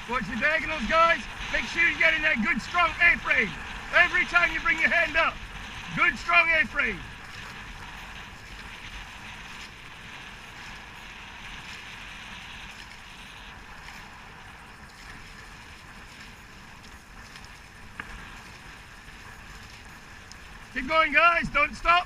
Watch the diagonals, guys. Make sure you're getting that good strong A-frame. Every time you bring your hand up. Good strong A-frame. Keep going, guys. Don't stop.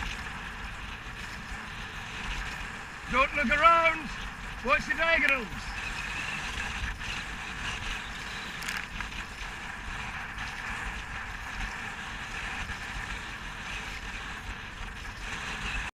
Don't look around. Watch the diagonals.